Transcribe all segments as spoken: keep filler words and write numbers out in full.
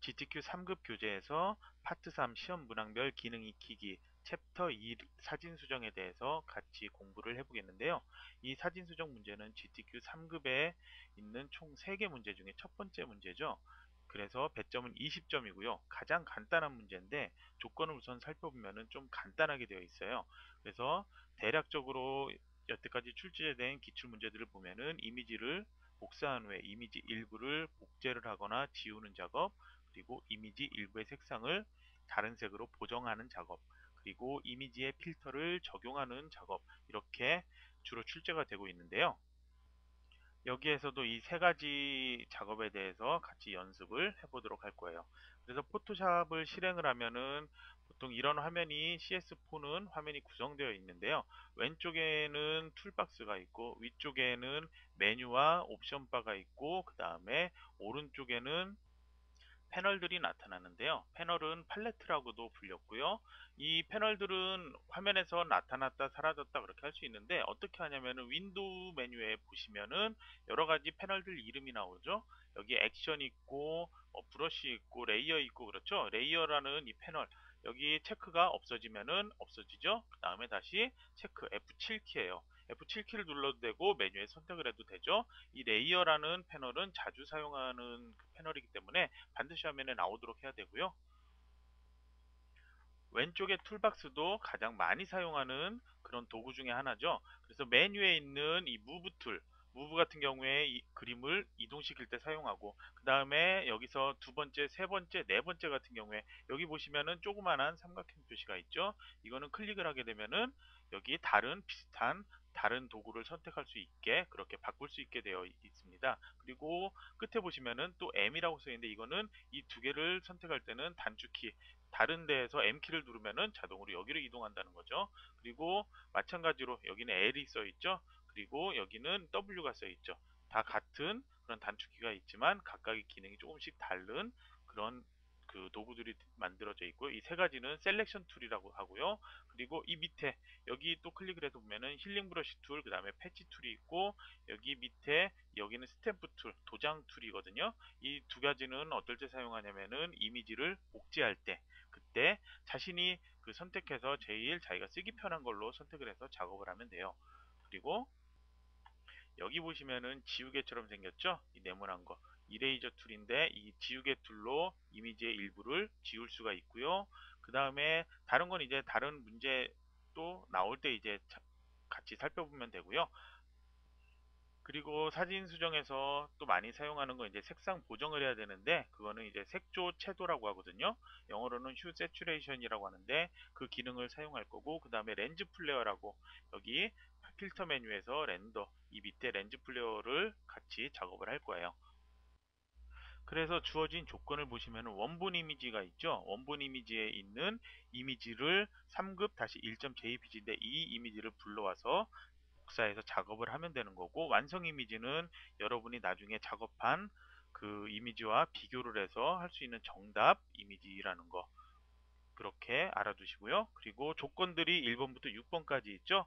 지티큐 삼 급 교재에서 파트 삼 시험 문항별 기능 익히기 챕터 이 사진 수정에 대해서 같이 공부를 해보겠는데요. 이 사진 수정 문제는 지티큐 삼 급에 있는 총 세 개 문제 중에 첫 번째 문제죠. 그래서 배점은 이십 점이고요. 가장 간단한 문제인데 조건을 우선 살펴보면 좀 간단하게 되어 있어요. 그래서 대략적으로 여태까지 출제된 기출문제들을 보면은 이미지를 복사한 후에 이미지 일부를 복제를 하거나 지우는 작업, 그리고 이미지 일부의 색상을 다른 색으로 보정하는 작업, 그리고 이미지의 필터를 적용하는 작업, 이렇게 주로 출제가 되고 있는데요. 여기에서도 이 세 가지 작업에 대해서 같이 연습을 해보도록 할 거예요. 그래서 포토샵을 실행을 하면은 보통 이런 화면이 씨에스 포는 화면이 구성되어 있는데요. 왼쪽에는 툴박스가 있고 위쪽에는 메뉴와 옵션 바가 있고 그 다음에 오른쪽에는 패널들이 나타나는데요. 패널은 팔레트라고도 불렸고요. 이 패널들은 화면에서 나타났다 사라졌다 그렇게 할 수 있는데 어떻게 하냐면은 윈도우 메뉴에 보시면은 여러 가지 패널들 이름이 나오죠. 여기 액션 있고 어, 브러쉬 있고 레이어 있고 그렇죠. 레이어라는 이 패널 여기 체크가 없어지면은 없어지죠. 그 다음에 다시 체크 에프 칠 키예요. 에프 칠 키를 눌러도 되고 메뉴에 선택을 해도 되죠. 이 레이어라는 패널은 자주 사용하는 그 패널이기 때문에 반드시 화면에 나오도록 해야 되고요. 왼쪽의 툴박스도 가장 많이 사용하는 그런 도구 중에 하나죠. 그래서 메뉴에 있는 이 무브 툴, 무브 같은 경우에 이 그림을 이동시킬 때 사용하고, 그 다음에 여기서 두 번째, 세 번째, 네 번째 같은 경우에 여기 보시면은 조그만한 삼각형 표시가 있죠. 이거는 클릭을 하게 되면은 여기 다른 비슷한 다른 도구를 선택할 수 있게 그렇게 바꿀 수 있게 되어 있습니다. 그리고 끝에 보시면은 또 M이라고 써 있는데 이거는 이 두 개를 선택할 때는 단축키 다른 데에서 M키를 누르면은 자동으로 여기로 이동한다는 거죠. 그리고 마찬가지로 여기는 L이 써 있죠. 그리고 여기는 W가 써 있죠. 다 같은 그런 단축키가 있지만 각각의 기능이 조금씩 다른 그런 그 도구들이 만들어져 있고요. 이 세 가지는 셀렉션 툴이라고 하고요. 그리고 이 밑에 여기 또 클릭을 해서 보면은 힐링 브러쉬 툴, 그 다음에 패치 툴이 있고 여기 밑에 여기는 스탬프 툴, 도장 툴이거든요. 이 두 가지는 어떨 때 사용하냐면은 이미지를 복제할 때 그때 자신이 그 선택해서 제일 자기가 쓰기 편한 걸로 선택을 해서 작업을 하면 돼요. 그리고 여기 보시면은 지우개처럼 생겼죠? 이 네모난 거. 이레이저 툴인데 이 지우개 툴로 이미지의 일부를 지울 수가 있고요. 그 다음에 다른 건 이제 다른 문제 또 나올 때 이제 같이 살펴보면 되고요. 그리고 사진 수정에서 또 많이 사용하는 건 이제 색상 보정을 해야 되는데 그거는 이제 색조 채도라고 하거든요. 영어로는 휴 세츄레이션이라고 하는데 그 기능을 사용할 거고 그 다음에 렌즈 플레어라고 여기 필터 메뉴에서 렌더 이 밑에 렌즈 플레어를 같이 작업을 할 거예요. 그래서 주어진 조건을 보시면 원본 이미지가 있죠. 원본 이미지에 있는 이미지를 삼 급 일 점 제이피지인데 이 이미지를 불러와서 복사해서 작업을 하면 되는 거고 완성 이미지는 여러분이 나중에 작업한 그 이미지와 비교를 해서 할 수 있는 정답 이미지라는 거 그렇게 알아두시고요. 그리고 조건들이 일 번부터 육 번까지 있죠.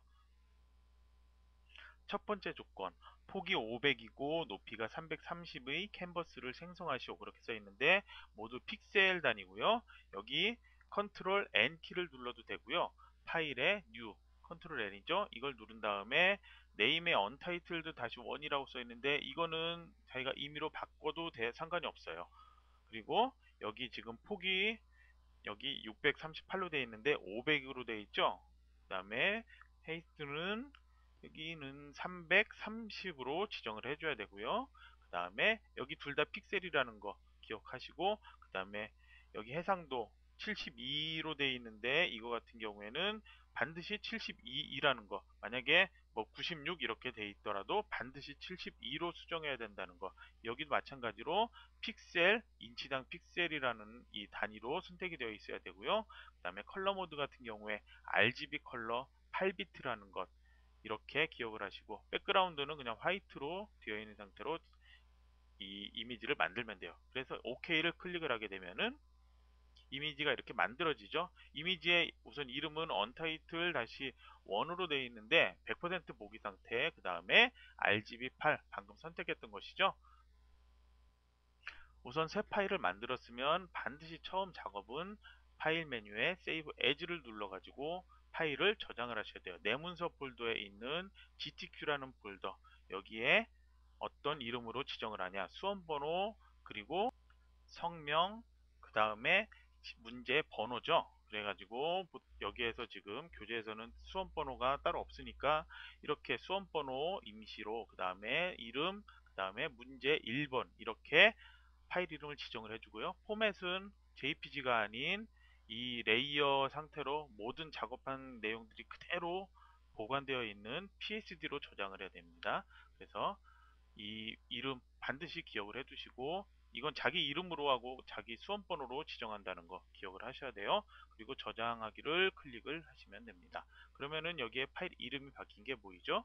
첫 번째 조건 폭이 오백이고 높이가 삼백삼십의 캔버스를 생성하시오 그렇게 써 있는데 모두 픽셀 단위고요. 여기 컨트롤 엔 키를 눌러도 되고요. 파일에 뉴 컨트롤 엔이죠. 이걸 누른 다음에 네임의 언타이틀드 다시 원이라고 써 있는데 이거는 자기가 임의로 바꿔도 돼, 상관이 없어요. 그리고 여기 지금 폭이 여기 육백삼십팔로 되어 있는데 오백으로 되어 있죠. 그 다음에 헤이스트는 여기는 삼백삼십으로 지정을 해줘야 되고요. 그 다음에 여기 둘 다 픽셀이라는 거 기억하시고 그 다음에 여기 해상도 칠십이로 되어 있는데 이거 같은 경우에는 반드시 칠십이라는 거 만약에 뭐 구십육 이렇게 돼 있더라도 반드시 칠십이로 수정해야 된다는 거 여기도 마찬가지로 픽셀 인치당 픽셀이라는 이 단위로 선택이 되어 있어야 되고요. 그 다음에 컬러 모드 같은 경우에 알지비 컬러 팔 비트라는 것 이렇게 기억을 하시고 백그라운드는 그냥 화이트로 되어 있는 상태로 이 이미지를 만들면 돼요. 그래서 오케이를 클릭을 하게 되면은 이미지가 이렇게 만들어지죠. 이미지의 우선 이름은 언타이틀 다시 원으로 되어 있는데 백 퍼센트 보기 상태 그 다음에 알지비 팔 방금 선택했던 것이죠. 우선 새 파일을 만들었으면 반드시 처음 작업은 파일 메뉴에 Save As를 눌러가지고 파일을 저장을 하셔야 돼요. 내 문서 폴더에 있는 지티큐라는 폴더, 여기에 어떤 이름으로 지정을 하냐, 수험번호, 그리고 성명, 그 다음에 문제 번호죠. 그래가지고 여기에서 지금 교재에서는 수험번호가 따로 없으니까 이렇게 수험번호 임시로, 그 다음에 이름, 그 다음에 문제 일 번 이렇게 파일 이름을 지정을 해주고요. 포맷은 제이피지가 아닌 이 레이어 상태로 모든 작업한 내용들이 그대로 보관되어 있는 피에스디로 저장을 해야 됩니다. 그래서 이 이름 반드시 기억을 해두시고, 이건 자기 이름으로 하고 자기 수험번호로 지정한다는 거 기억을 하셔야 돼요. 그리고 저장하기를 클릭을 하시면 됩니다. 그러면은 여기에 파일 이름이 바뀐 게 보이죠?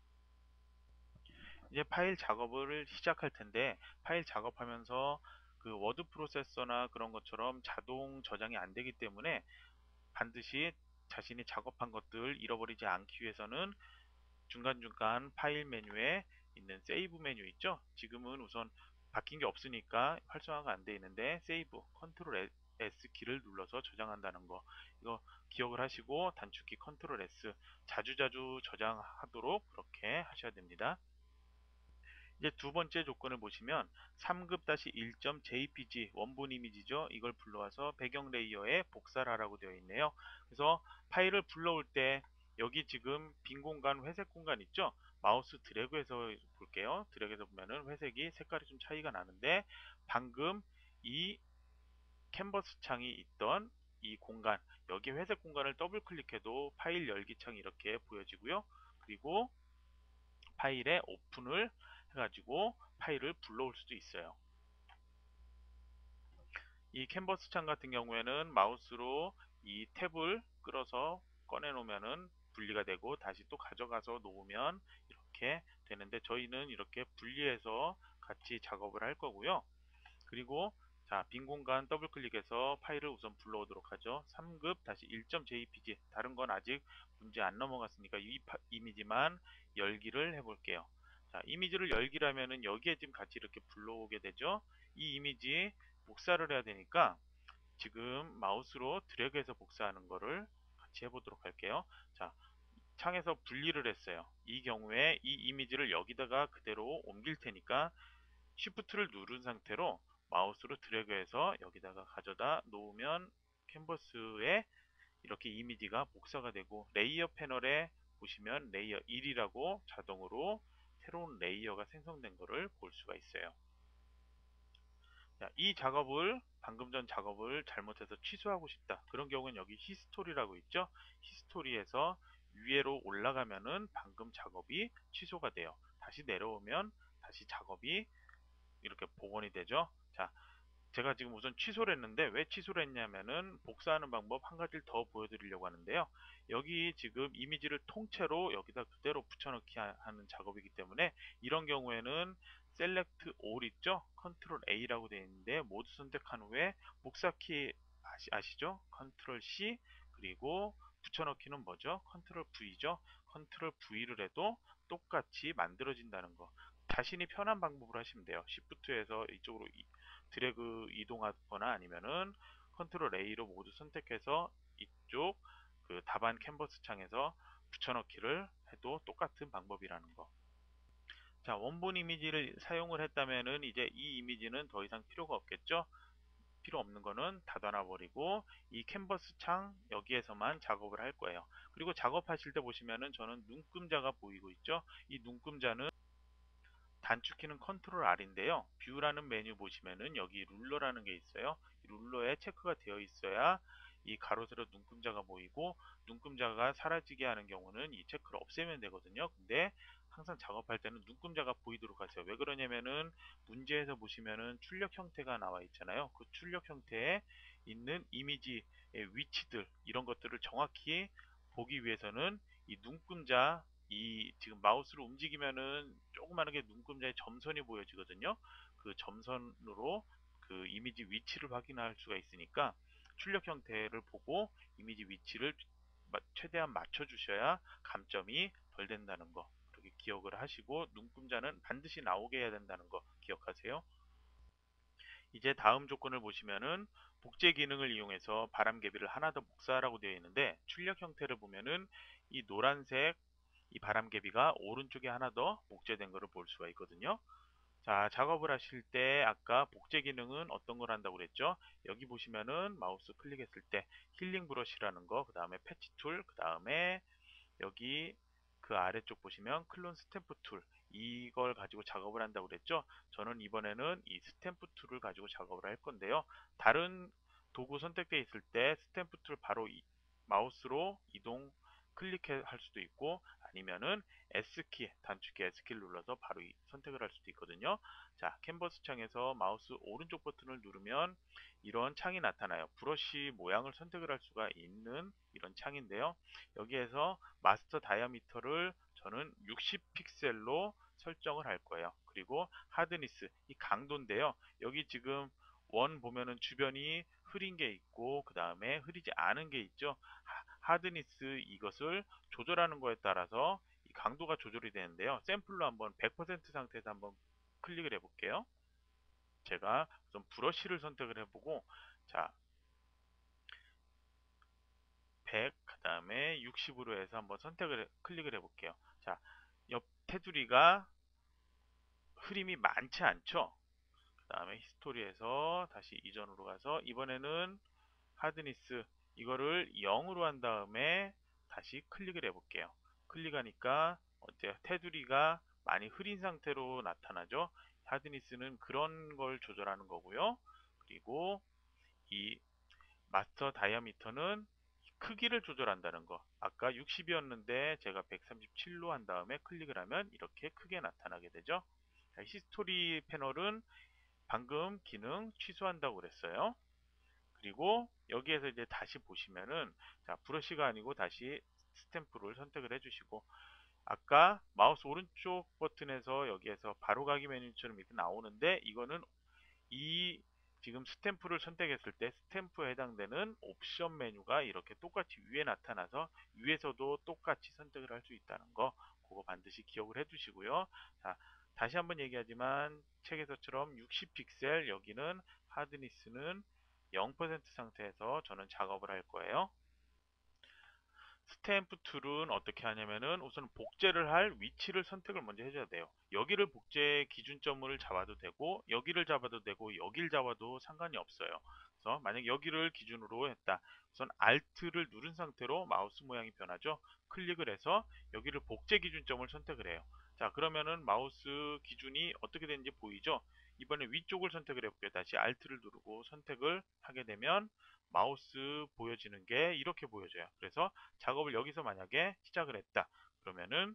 이제 파일 작업을 시작할 텐데, 파일 작업하면서 그 워드 프로세서나 그런 것처럼 자동 저장이 안 되기 때문에 반드시 자신이 작업한 것들 잃어버리지 않기 위해서는 중간중간 파일 메뉴에 있는 세이브 메뉴 있죠? 지금은 우선 바뀐 게 없으니까 활성화가 안 돼 있는데, 세이브 컨트롤 S 키를 눌러서 저장한다는 거, 이거 기억을 하시고 단축키 컨트롤 S 자주자주 저장하도록 그렇게 하셔야 됩니다. 이제 두 번째 조건을 보시면 삼 급 일 점 제이피지 원본 이미지죠. 이걸 불러와서 배경 레이어에 복사를 하라고 되어 있네요. 그래서 파일을 불러올 때 여기 지금 빈 공간, 회색 공간 있죠. 마우스 드래그해서 볼게요. 드래그해서 보면은 회색이 색깔이 좀 차이가 나는데, 방금 이 캔버스 창이 있던 이 공간, 여기 회색 공간을 더블 클릭해도 파일 열기 창이 이렇게 보여지고요. 그리고 파일에 오픈을 해가지고 파일을 불러올 수도 있어요. 이 캔버스 창 같은 경우에는 마우스로 이 탭을 끌어서 꺼내 놓으면은 분리가 되고, 다시 또 가져가서 놓으면 이렇게 되는데, 저희는 이렇게 분리해서 같이 작업을 할 거고요. 그리고 자, 빈 공간 더블 클릭해서 파일을 우선 불러오도록 하죠. 삼 급 일 점 제이피지, 다른 건 아직 문제 안 넘어갔으니까 이 파, 이미지만 열기를 해볼게요. 자, 이미지를 열기라면은 여기에 지금 같이 이렇게 불러오게 되죠. 이 이미지 복사를 해야 되니까 지금 마우스로 드래그해서 복사하는 거를 같이 해보도록 할게요. 자, 창에서 분리를 했어요. 이 경우에 이 이미지를 여기다가 그대로 옮길 테니까 쉬프트를 누른 상태로 마우스로 드래그해서 여기다가 가져다 놓으면 캔버스에 이렇게 이미지가 복사가 되고, 레이어 패널에 보시면 레이어 일이라고 자동으로 새로운 레이어가 생성된 것을 볼 수가 있어요. 자, 이 작업을, 방금 전 작업을 잘못해서 취소하고 싶다, 그런 경우는 여기 히스토리라고 있죠. 히스토리에서 위로 올라가면은 방금 작업이 취소가 돼요. 다시 내려오면 다시 작업이 이렇게 복원이 되죠. 자, 제가 지금 우선 취소를 했는데, 왜 취소를 했냐면은 복사하는 방법 한 가지를 더 보여드리려고 하는데요. 여기 지금 이미지를 통째로 여기다 그대로 붙여넣기 하는 작업이기 때문에, 이런 경우에는 셀렉트 올 있죠? 컨트롤 A라고 되어 있는데 모두 선택한 후에 복사키 아시, 아시죠? 컨트롤 C, 그리고 붙여넣기는 뭐죠? 컨트롤 V죠? 컨트롤 V를 해도 똑같이 만들어진다는 거. 자신이 편한 방법으로 하시면 돼요. 시프트에서 이쪽으로 이, 드래그 이동하거나 아니면은 컨트롤 A로 모두 선택해서 이쪽 그 답안 캔버스 창에서 붙여넣기를 해도 똑같은 방법이라는 거. 자, 원본 이미지를 사용을 했다면은 이제 이 이미지는 더 이상 필요가 없겠죠? 필요 없는 거는 닫아놔 버리고 이 캔버스 창 여기에서만 작업을 할 거예요. 그리고 작업하실 때 보시면은 저는 눈금자가 보이고 있죠? 이 눈금자는 단축키는 컨트롤 R인데요. 뷰라는 메뉴 보시면은 여기 룰러라는 게 있어요. 이 룰러에 체크가 되어 있어야 이 가로 세로 눈금자가 보이고, 눈금자가 사라지게 하는 경우는 이 체크를 없애면 되거든요. 근데 항상 작업할 때는 눈금자가 보이도록 하세요. 왜 그러냐면은 문제에서 보시면은 출력 형태가 나와 있잖아요. 그 출력 형태에 있는 이미지의 위치들, 이런 것들을 정확히 보기 위해서는 이 눈금자, 이 지금 마우스로 움직이면은 조그마하게 눈금자의 점선이 보여지거든요. 그 점선으로 그 이미지 위치를 확인할 수가 있으니까 출력 형태를 보고 이미지 위치를 최대한 맞춰 주셔야 감점이 덜 된다는 거, 그렇게 기억을 하시고, 눈금자는 반드시 나오게 해야 된다는 거 기억하세요. 이제 다음 조건을 보시면은 복제 기능을 이용해서 바람개비를 하나 더 복사하라고 되어 있는데 출력 형태를 보면은 이 노란색 이 바람개비가 오른쪽에 하나 더 복제된 것을 볼 수가 있거든요. 자, 작업을 하실 때 아까 복제 기능은 어떤 걸 한다고 그랬죠? 여기 보시면은 마우스 클릭했을 때 힐링 브러쉬라는 거, 그 다음에 패치 툴, 그 다음에 여기 그 아래쪽 보시면 클론 스탬프 툴, 이걸 가지고 작업을 한다고 그랬죠. 저는 이번에는 이 스탬프 툴을 가지고 작업을 할 건데요. 다른 도구 선택되어 있을 때 스탬프 툴 바로 이, 마우스로 이동 클릭할 수도 있고 아니면은 S키, 단축키 S키를 눌러서 바로 이 선택을 할 수도 있거든요. 자, 캔버스 창에서 마우스 오른쪽 버튼을 누르면 이런 창이 나타나요. 브러쉬 모양을 선택을 할 수가 있는 이런 창인데요. 여기에서 마스터 다이아미터를 저는 육십 픽셀로 설정을 할 거예요. 그리고 하드니스, 이 강도인데요. 여기 지금 원 보면은 주변이 흐린 게 있고 그 다음에 흐리지 않은 게 있죠. 하드니스 이것을 조절하는 거에 따라서 이 강도가 조절이 되는데요. 샘플로 한번 백 퍼센트 상태에서 한번 클릭을 해볼게요. 제가 우선 브러쉬를 선택을 해보고 자 백, 그 다음에 육십으로 해서 한번 선택을 해- 클릭을 해볼게요. 자, 옆 테두리가 흐림이 많지 않죠? 그 다음에 히스토리에서 다시 이전으로 가서 이번에는 하드니스 이거를 영으로 한 다음에 다시 클릭을 해볼게요. 클릭하니까 어때요? 테두리가 많이 흐린 상태로 나타나죠? 하드니스는 그런 걸 조절하는 거고요. 그리고 이 마스터 다이아미터는 크기를 조절한다는 거. 아까 육십이었는데 제가 백삼십칠로 한 다음에 클릭을 하면 이렇게 크게 나타나게 되죠. 자, 히스토리 패널은 방금 기능 취소한다고 그랬어요. 그리고 여기에서 이제 다시 보시면은 자, 브러쉬가 아니고 다시 스탬프를 선택을 해주시고 아까 마우스 오른쪽 버튼에서 여기에서 바로가기 메뉴처럼 이렇게 나오는데 이거는 이 지금 스탬프를 선택했을 때 스탬프에 해당되는 옵션 메뉴가 이렇게 똑같이 위에 나타나서 위에서도 똑같이 선택을 할 수 있다는 거 그거 반드시 기억을 해 두시고요. 자, 다시 한번 얘기하지만 책에서처럼 육십 픽셀 여기는 하드니스는 영 퍼센트 상태에서 저는 작업을 할 거예요. 스탬프 툴은 어떻게 하냐면은 우선 복제를 할 위치를 선택을 먼저 해줘야 돼요. 여기를 복제 기준점을 잡아도 되고 여기를 잡아도 되고 여기를 잡아도 상관이 없어요. 그래서 만약 여기를 기준으로 했다. 우선 Alt를 누른 상태로 마우스 모양이 변하죠. 클릭을 해서 여기를 복제 기준점을 선택을 해요. 자, 그러면은 마우스 기준이 어떻게 되는지 보이죠? 이번에 위쪽을 선택을 해볼게요. 다시 Alt를 누르고 선택을 하게 되면 마우스 보여지는 게 이렇게 보여져요. 그래서 작업을 여기서 만약에 시작을 했다. 그러면은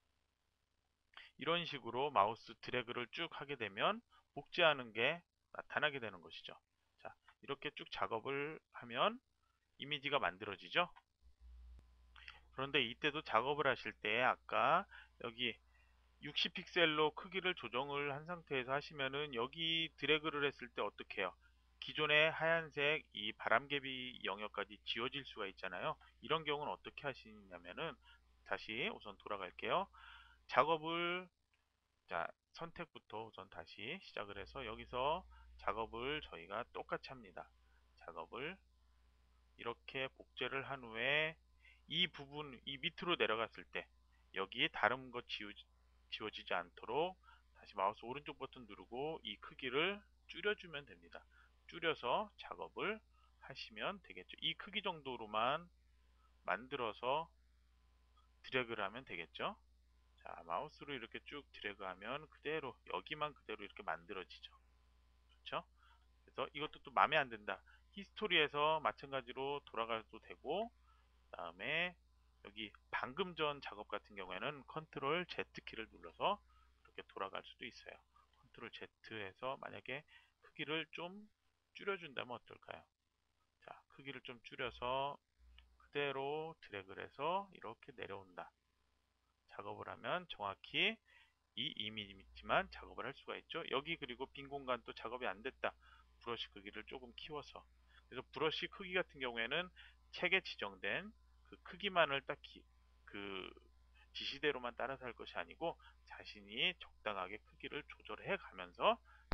이런 식으로 마우스 드래그를 쭉 하게 되면 복제하는 게 나타나게 되는 것이죠. 자, 이렇게 쭉 작업을 하면 이미지가 만들어지죠. 그런데 이때도 작업을 하실 때 아까 여기 육십 픽셀로 크기를 조정을 한 상태에서 하시면은 여기 드래그를 했을 때 어떻게 해요? 기존의 하얀색 이 바람개비 영역까지 지워질 수가 있잖아요. 이런 경우는 어떻게 하시냐면은 다시 우선 돌아갈게요. 작업을 자 선택부터 우선 다시 시작을 해서 여기서 작업을 저희가 똑같이 합니다. 작업을 이렇게 복제를 한 후에 이 부분 이 밑으로 내려갔을 때 여기에 다른 거 지우, 지워지지 않도록 다시 마우스 오른쪽 버튼 누르고 이 크기를 줄여주면 됩니다. 줄여서 작업을 하시면 되겠죠. 이 크기 정도로만 만들어서 드래그를 하면 되겠죠. 자, 마우스로 이렇게 쭉 드래그하면 그대로 여기만 그대로 이렇게 만들어지죠. 그렇죠? 그래서 이것도 또 마음에 안 든다. 히스토리에서 마찬가지로 돌아가도 되고 그 다음에 여기 방금 전 작업 같은 경우에는 컨트롤 Z 키를 눌러서 이렇게 돌아갈 수도 있어요. 컨트롤 Z에서 만약에 크기를 좀 줄여준다면 어떨까요? 자, 크기를 좀 줄여서 그대로 드래그를 해서 이렇게 내려온다. 작업을 하면 정확히 이 이미지만 작업을 할 수가 있죠. 여기 그리고 빈 공간 또 작업이 안 됐다. 브러쉬 크기를 조금 키워서. 그래서 브러쉬 크기 같은 경우에는 책에 지정된 그 크기만을 딱 그 지시대로만 따라서 할 것이 아니고 자신이 적당하게 크기를 조절해 가면서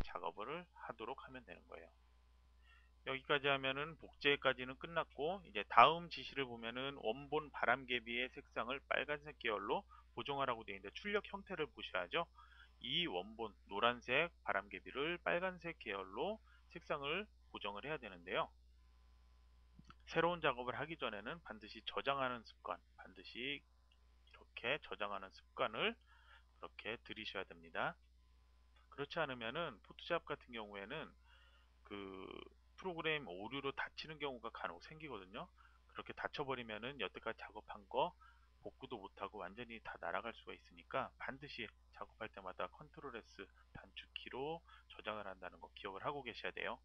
작업을 하도록 하면 되는 거예요. 여기까지 하면은 복제까지는 끝났고, 이제 다음 지시를 보면은 원본 바람개비의 색상을 빨간색 계열로 보정하라고 되어 있는데 출력 형태를 보셔야죠. 이 원본 노란색 바람개비를 빨간색 계열로 색상을 보정을 해야 되는데요. 새로운 작업을 하기 전에는 반드시 저장하는 습관, 반드시 이렇게 저장하는 습관을 그렇게 들이셔야 됩니다. 그렇지 않으면은 포토샵 같은 경우에는 그 프로그램 오류로 다치는 경우가 간혹 생기거든요. 그렇게 다쳐버리면은 여태까지 작업한 거 복구도 못하고 완전히 다 날아갈 수가 있으니까 반드시 작업할 때마다 컨트롤 에스 단축키로 저장을 한다는 거 기억을 하고 계셔야 돼요.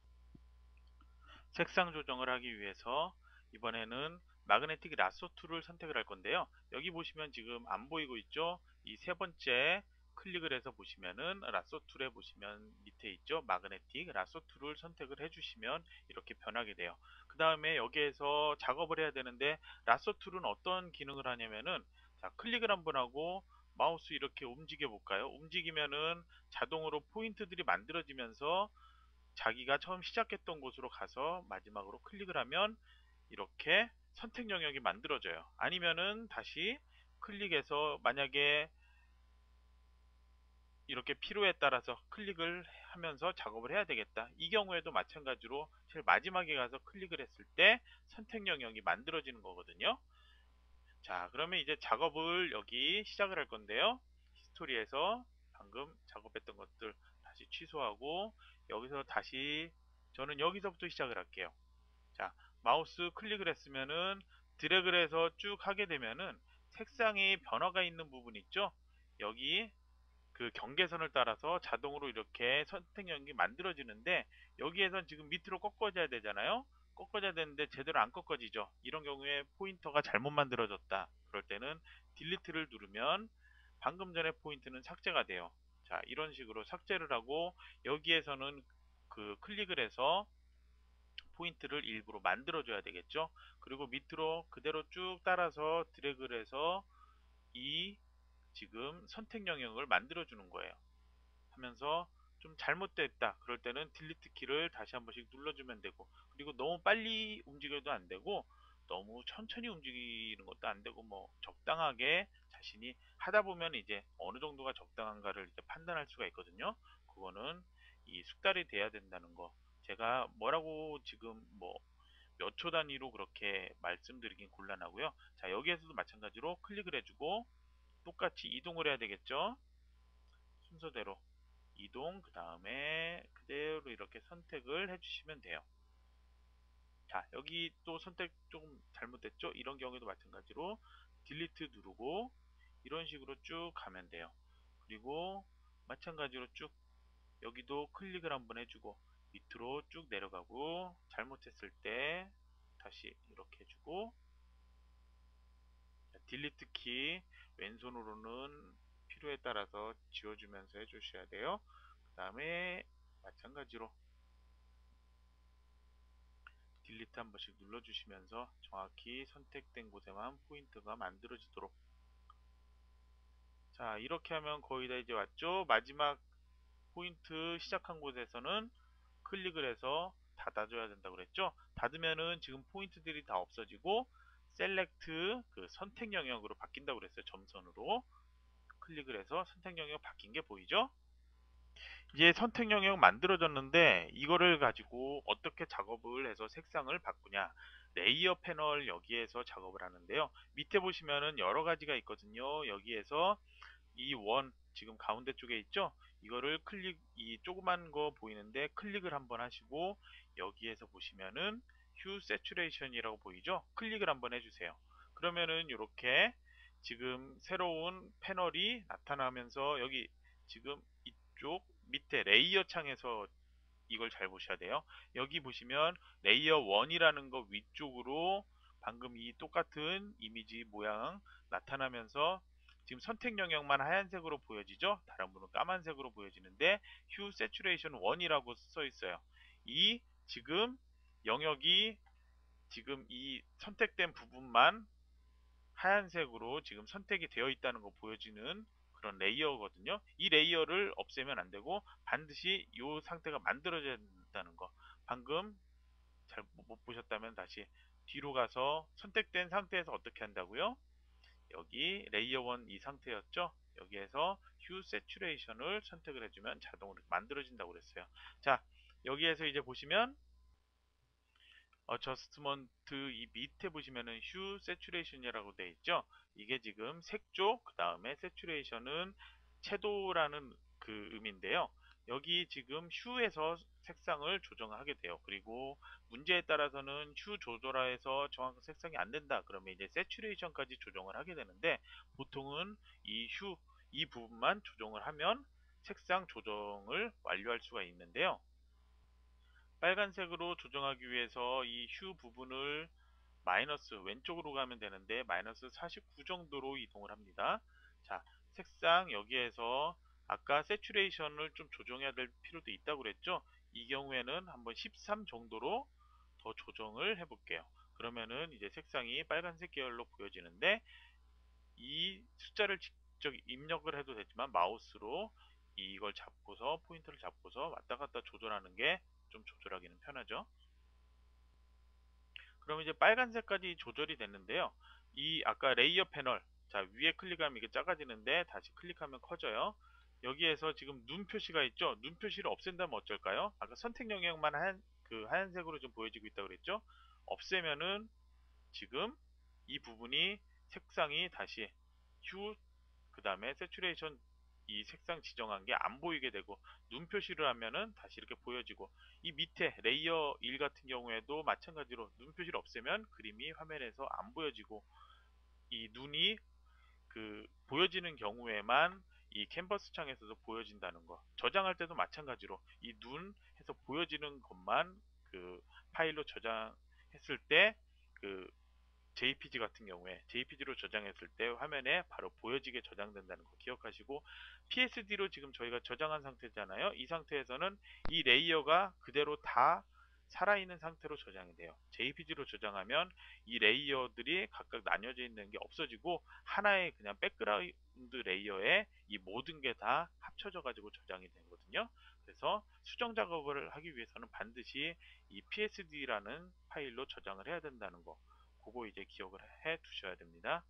색상 조정을 하기 위해서 이번에는 마그네틱 라소 툴을 선택을 할 건데요. 여기 보시면 지금 안 보이고 있죠? 이 세 번째 클릭을 해서 보시면은 라소 툴에 보시면 밑에 있죠? 마그네틱 라소 툴을 선택을 해주시면 이렇게 변하게 돼요. 그 다음에 여기에서 작업을 해야 되는데 라소 툴은 어떤 기능을 하냐면은 자, 클릭을 한번 하고 마우스 이렇게 움직여 볼까요? 움직이면은 자동으로 포인트들이 만들어지면서 자기가 처음 시작했던 곳으로 가서 마지막으로 클릭을 하면 이렇게 선택 영역이 만들어져요. 아니면은 다시 클릭해서 만약에 이렇게 필요에 따라서 클릭을 하면서 작업을 해야 되겠다. 이 경우에도 마찬가지로 제일 마지막에 가서 클릭을 했을 때 선택 영역이 만들어지는 거거든요. 자, 그러면 이제 작업을 여기 시작을 할 건데요. 히스토리에서 방금 작업했던 것들 다시 취소하고 여기서 다시 저는 여기서부터 시작을 할게요. 자, 마우스 클릭을 했으면은 드래그를 해서 쭉 하게 되면은 색상이 변화가 있는 부분 있죠? 여기 그 경계선을 따라서 자동으로 이렇게 선택형이 만들어지는데 여기에선 지금 밑으로 꺾어져야 되잖아요. 꺾어져야 되는데 제대로 안 꺾어지죠. 이런 경우에 포인터가 잘못 만들어졌다. 그럴 때는 딜리트를 누르면 방금 전에 포인트는 삭제가 돼요. 자, 이런 식으로 삭제를 하고 여기에서는 그 클릭을 해서 포인트를 일부러 만들어줘야 되겠죠. 그리고 밑으로 그대로 쭉 따라서 드래그를 해서 이 지금 선택 영역을 만들어 주는 거예요. 하면서 좀 잘못됐다 그럴 때는 딜리트 키를 다시 한 번씩 눌러주면 되고, 그리고 너무 빨리 움직여도 안 되고 너무 천천히 움직이는 것도 안 되고 뭐 적당하게 자신이 하다 보면 이제 어느 정도가 적당한가를 이제 판단할 수가 있거든요. 그거는 이 숙달이 돼야 된다는 거, 제가 뭐라고 지금 뭐 몇 초 단위로 그렇게 말씀드리긴 곤란하고요. 자, 여기에서도 마찬가지로 클릭을 해주고 똑같이 이동을 해야 되겠죠. 순서대로 이동, 그 다음에 그대로 이렇게 선택을 해주시면 돼요. 자, 여기 또 선택 조금 잘못됐죠? 이런 경우에도 마찬가지로 딜리트 누르고 이런 식으로 쭉 가면 돼요. 그리고 마찬가지로 쭉 여기도 클릭을 한번 해주고 밑으로 쭉 내려가고 잘못했을 때 다시 이렇게 해주고, 딜리트 키 왼손으로는 필요에 따라서 지워주면서 해주셔야 돼요. 그 다음에 마찬가지로 딜리트 한 번씩 눌러주시면서 정확히 선택된 곳에만 포인트가 만들어지도록. 자, 이렇게 하면 거의 다 이제 왔죠. 마지막 포인트 시작한 곳에서는 클릭을 해서 닫아줘야 된다고 그랬죠. 닫으면은 지금 포인트들이 다 없어지고 셀렉트 그 선택 영역으로 바뀐다고 그랬어요. 점선으로 클릭을 해서 선택 영역 바뀐 게 보이죠. 이제 선택 영역 만들어졌는데 이거를 가지고 어떻게 작업을 해서 색상을 바꾸냐, 레이어 패널 여기에서 작업을 하는데요. 밑에 보시면은 여러 가지가 있거든요. 여기에서 이 원 지금 가운데 쪽에 있죠. 이거를 클릭, 이 조그만 거 보이는데 클릭을 한번 하시고 여기에서 보시면은 휴 세츄레이션이라고 보이죠. 클릭을 한번 해주세요. 그러면은 이렇게 지금 새로운 패널이 나타나면서 여기 지금 이쪽 밑에 레이어 창에서 이걸 잘 보셔야 돼요. 여기 보시면 레이어 일이라는 거 위쪽으로 방금 이 똑같은 이미지 모양 나타나면서 지금 선택 영역만 하얀색으로 보여지죠. 다른 분은 까만색으로 보여지는데 휴 세츄레이션 일이라고 써 있어요. 이 지금 영역이 지금 이 선택된 부분만 하얀색으로 지금 선택이 되어 있다는 거 보여지는 그런 레이어거든요. 이 레이어를 없애면 안 되고 반드시 이 상태가 만들어져야 된다는 거. 방금 잘 못 보셨다면 다시 뒤로 가서 선택된 상태에서 어떻게 한다고요? 여기 레이어 일 이 상태였죠? 여기에서 휴 세츄레이션을 선택을 해주면 자동으로 만들어진다고 그랬어요. 자, 여기에서 이제 보시면 어저스트먼트 이 밑에 보시면은 휴 세츄레이션이라고 되어 있죠. 이게 지금 색조 그 다음에 세츄레이션은 채도라는 그 의미인데요. 여기 지금 휴에서 색상을 조정을 하게 돼요. 그리고 문제에 따라서는 휴 조절하에서 정확한 색상이 안 된다. 그러면 이제 세츄레이션까지 조정을 하게 되는데 보통은 이 휴 이 부분만 조정을 하면 색상 조정을 완료할 수가 있는데요. 빨간색으로 조정하기 위해서 이 휴 부분을 마이너스 왼쪽으로 가면 되는데 마이너스 사십구 정도로 이동을 합니다. 자, 색상 여기에서 아까 세츄레이션을 좀 조정해야 될 필요도 있다고 그랬죠. 이 경우에는 한번 십삼 정도로 더 조정을 해 볼게요. 그러면은 이제 색상이 빨간색 계열로 보여지는데 이 숫자를 직접 입력을 해도 되지만 마우스로 이걸 잡고서 포인터를 잡고서 왔다 갔다 조절하는 게 좀 조절하기는 편하죠. 그럼 이제 빨간색까지 조절이 됐는데요. 이 아까 레이어 패널, 자 위에 클릭하면 이게 작아지는데 다시 클릭하면 커져요. 여기에서 지금 눈 표시가 있죠. 눈 표시를 없앤다면 어쩔까요? 아까 선택 영역만 하얀, 그 하얀색으로 좀 보여지고 있다고 그랬죠. 없애면은 지금 이 부분이 색상이 다시 휴 그 다음에 세츄레이션 이 색상 지정한 게 안 보이게 되고 눈 표시를 하면은 다시 이렇게 보여지고 이 밑에 레이어 일 같은 경우에도 마찬가지로 눈 표시를 없애면 그림이 화면에서 안 보여지고 이 눈이 그 보여지는 경우에만 이 캔버스 창에서도 보여진다는 거. 저장할 때도 마찬가지로 이 눈 해서 보여지는 것만 그 파일로 저장했을 때그 제이피지 같은 경우에 제이피지로 저장했을 때 화면에 바로 보여지게 저장된다는 거 기억하시고 피에스디로 지금 저희가 저장한 상태잖아요. 이 상태에서는 이 레이어가 그대로 다 살아있는 상태로 저장이 돼요. 제이피지로 저장하면 이 레이어들이 각각 나뉘어져 있는 게 없어지고 하나의 그냥 백그라운드 레이어에 이 모든 게 다 합쳐져 가지고 저장이 되거든요. 그래서 수정 작업을 하기 위해서는 반드시 이 피에스디라는 파일로 저장을 해야 된다는 거. 그거 이제 기억을 해 두셔야 됩니다.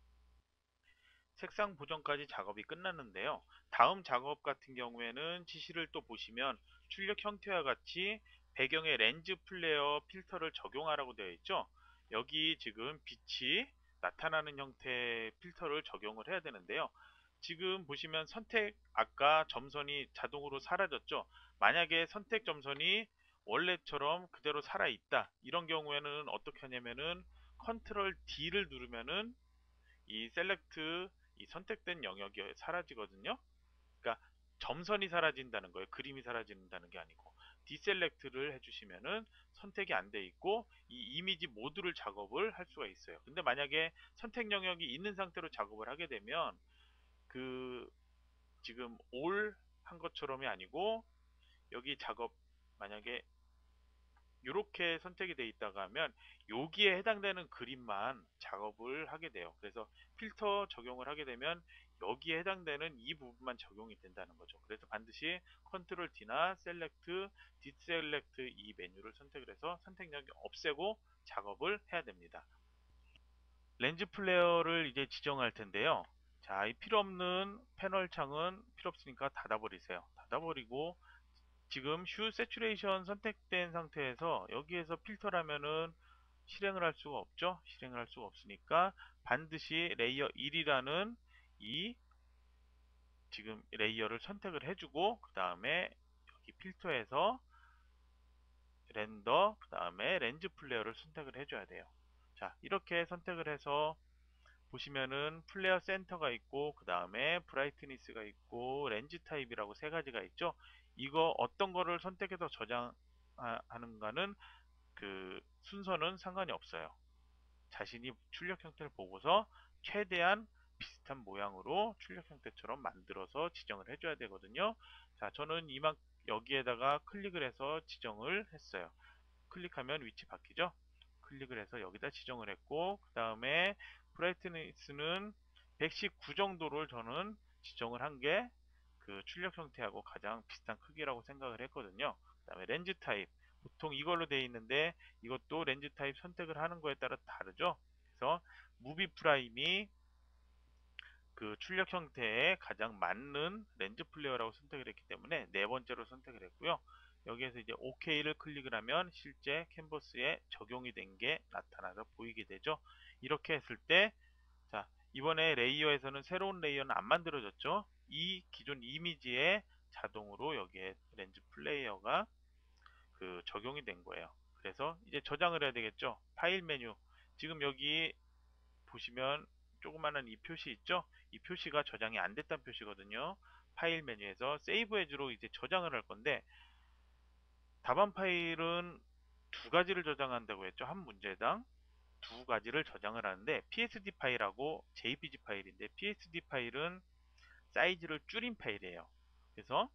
색상 보정까지 작업이 끝났는데요. 다음 작업 같은 경우에는 지시를 또 보시면 출력 형태와 같이 배경에 렌즈 플레어 필터를 적용하라고 되어 있죠. 여기 지금 빛이 나타나는 형태의 필터를 적용을 해야 되는데요. 지금 보시면 선택 아까 점선이 자동으로 사라졌죠. 만약에 선택 점선이 원래처럼 그대로 살아있다. 이런 경우에는 어떻게 하냐면은 컨트롤 D를 누르면은 이 셀렉트 이 선택된 영역이 사라지거든요. 그러니까 점선이 사라진다는 거예요. 그림이 사라진다는 게 아니고 디셀렉트를 해주시면은 선택이 안 돼 있고 이 이미지 모두를 작업을 할 수가 있어요. 근데 만약에 선택 영역이 있는 상태로 작업을 하게 되면 그 지금 올 한 것처럼이 아니고 여기 작업 만약에 이렇게 선택이 돼 있다가 하면 여기에 해당되는 그림만 작업을 하게 돼요. 그래서 필터 적용을 하게 되면 여기에 해당되는 이 부분만 적용이 된다는 거죠. 그래서 반드시 컨트롤 D나 셀렉트, 디셀렉트 이 메뉴를 선택을 해서 선택력이 없애고 작업을 해야 됩니다. 렌즈 플레어를 이제 지정할 텐데요. 자, 이 필요 없는 패널 창은 필요 없으니까 닫아버리세요. 닫아버리고 지금 휴 세츄레이션 선택된 상태에서 여기에서 필터라면은 실행을 할 수가 없죠. 실행을 할 수가 없으니까 반드시 레이어 일이라는 이 지금 레이어를 선택을 해주고 그 다음에 여기 필터에서 렌더 그 다음에 렌즈 플레어를 선택을 해줘야 돼요. 자, 이렇게 선택을 해서 보시면은 플레어 센터가 있고 그 다음에 브라이트니스가 있고 렌즈 타입이라고 세 가지가 있죠. 이거 어떤 거를 선택해서 저장하는가는 그 순서는 상관이 없어요. 자신이 출력 형태를 보고서 최대한 비슷한 모양으로 출력 형태처럼 만들어서 지정을 해줘야 되거든요. 자, 저는 이만 여기에다가 클릭을 해서 지정을 했어요. 클릭하면 위치 바뀌죠. 클릭을 해서 여기다 지정을 했고 그 다음에 브라이트니스는 백십구 정도를 저는 지정을 한 게 그 출력 형태하고 가장 비슷한 크기라고 생각을 했거든요. 그 다음에 렌즈 타입, 보통 이걸로 되어 있는데 이것도 렌즈 타입 선택을 하는 거에 따라 다르죠. 그래서 무비 프라임이 그 출력 형태에 가장 맞는 렌즈 플레이어라고 선택을 했기 때문에 네 번째로 선택을 했고요. 여기에서 이제 오케이를 클릭을 하면 실제 캔버스에 적용이 된 게 나타나서 보이게 되죠. 이렇게 했을 때, 자, 이번에 레이어에서는 새로운 레이어는 안 만들어졌죠. 이 기존 이미지에 자동으로 여기에 렌즈 플레이어가 그 적용이 된 거예요. 그래서 이제 저장을 해야 되겠죠. 파일 메뉴. 지금 여기 보시면 조그마한 이 표시 있죠? 이 표시가 저장이 안 됐다는 표시거든요. 파일 메뉴에서 세이브 에즈로 이제 저장을 할 건데, 답안 파일은 두 가지를 저장한다고 했죠. 한 문제당 두 가지를 저장을 하는데, 피에스디 파일하고 제이피지 파일인데, 피에스디 파일은 사이즈를 줄인 파일이에요. 그래서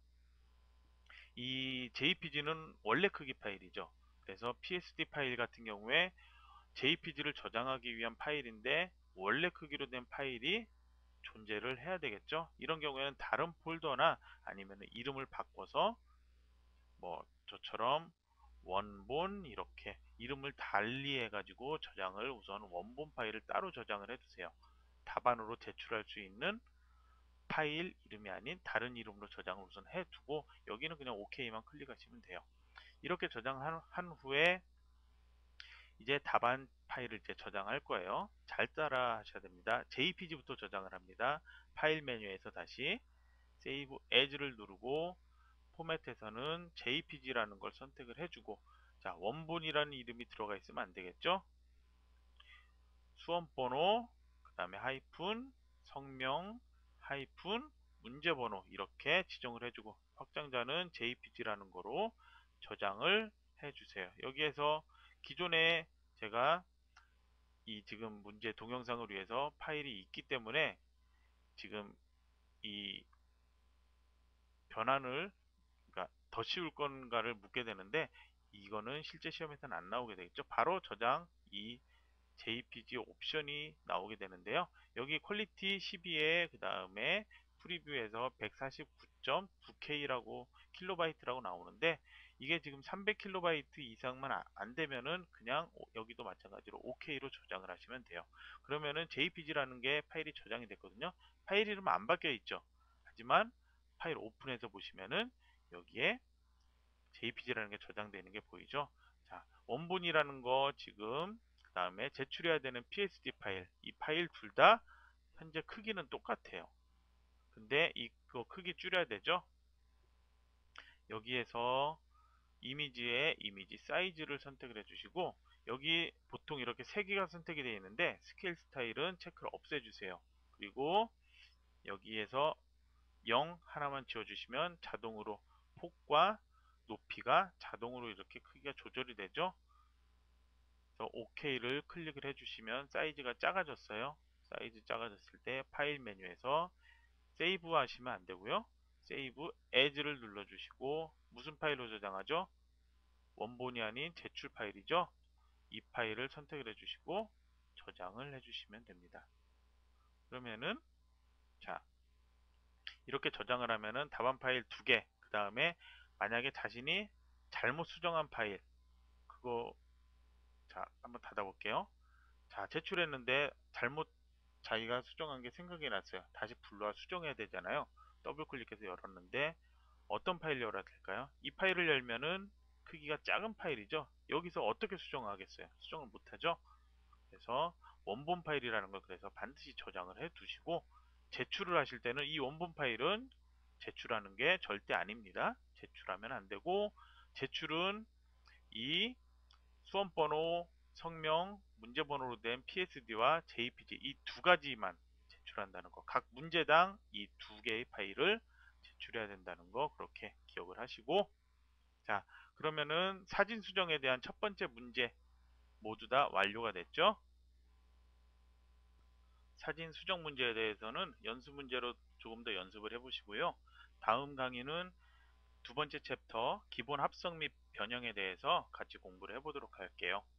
이 제이피지는 원래 크기 파일이죠. 그래서 피에스디 파일 같은 경우에 제이피지를 저장하기 위한 파일인데 원래 크기로 된 파일이 존재를 해야 되겠죠. 이런 경우에는 다른 폴더나 아니면 이름을 바꿔서 뭐 저처럼 원본 이렇게 이름을 달리 해가지고 저장을 우선 원본 파일을 따로 저장을 해두세요. 답안으로 제출할 수 있는 파일 이름이 아닌 다른 이름으로 저장을 우선 해두고 여기는 그냥 오케이만 클릭하시면 돼요. 이렇게 저장한 한 후에 이제 답안 파일을 이제 저장할 거예요. 잘 따라 하셔야 됩니다. 제이피지부터 저장을 합니다. 파일 메뉴에서 다시 세이브 에즈를 누르고 포맷에서는 제이피지라는 걸 선택을 해주고, 자, 원본이라는 이름이 들어가 있으면 안 되겠죠? 수험번호, 그 다음에 하이픈, 성명, 하이픈, 문제번호 이렇게 지정을 해주고 확장자는 제이피지라는 거로 저장을 해주세요. 여기에서 기존에 제가 이 지금 문제 동영상을 위해서 파일이 있기 때문에 지금 이 변환을, 그러니까 더 쉬울 건가를 묻게 되는데 이거는 실제 시험에서는 안 나오게 되겠죠. 바로 저장 이 제이피지 옵션이 나오게 되는데요. 여기 퀄리티 십이에 그 다음에 프리뷰에서 백사십구 점 구 케이라고 킬로바이트라고 나오는데 이게 지금 삼백 킬로바이트 이상만 아- 안 되면은 그냥 오- 여기도 마찬가지로 오케이로 저장을 하시면 돼요. 그러면은 제이피지라는 게 파일이 저장이 됐거든요. 파일 이름은 안 바뀌어 있죠. 하지만 파일 오픈해서 보시면은 여기에 제이피지라는 게 저장되는 게 보이죠. 자, 원본이라는 거 지금 그 다음에 제출해야 되는 피에스디 파일, 이 파일 둘 다 현재 크기는 똑같아요. 근데 이거 크기 줄여야 되죠. 여기에서 이미지의 이미지 사이즈를 선택을 해주시고 여기 보통 이렇게 세 개가 선택이 되어 있는데 스케일 스타일은 체크를 없애주세요. 그리고 여기에서 영 하나만 지워주시면 자동으로 폭과 높이가 자동으로 이렇게 크기가 조절이 되죠. 그래서 오케이를 클릭을 해주시면 사이즈가 작아졌어요. 사이즈 작아졌을 때 파일 메뉴에서 세이브 하시면 안 되고요. 세이브 에즈를 눌러주시고 무슨 파일로 저장하죠? 원본이 아닌 제출 파일이죠. 이 파일을 선택을 해주시고 저장을 해주시면 됩니다. 그러면은 자 이렇게 저장을 하면은 답안 파일 두 개, 그 다음에 만약에 자신이 잘못 수정한 파일 그거 자 한번 닫아볼게요. 자 제출했는데 잘못 자기가 수정한 게 생각이 났어요. 다시 불러와 수정해야 되잖아요. 더블 클릭해서 열었는데 어떤 파일 열어야 될까요? 이 파일을 열면은 크기가 작은 파일이죠. 여기서 어떻게 수정하겠어요? 수정을 못하죠. 그래서 원본 파일이라는 걸 그래서 반드시 저장을 해 두시고 제출을 하실 때는 이 원본 파일은 제출하는 게 절대 아닙니다. 제출하면 안 되고 제출은 이 수험번호, 성명, 문제번호로 된 피에스디와 제이피지 이 두 가지만 제출한다는 거. 각 문제당 이 두 개의 파일을 제출해야 된다는 거 그렇게 기억을 하시고 자 그러면은 사진 수정에 대한 첫 번째 문제 모두 다 완료가 됐죠. 사진 수정 문제에 대해서는 연습 문제로 조금 더 연습을 해보시고요. 다음 강의는 두 번째 챕터 기본 합성 및 변형에 대해서 같이 공부를 해보도록 할게요.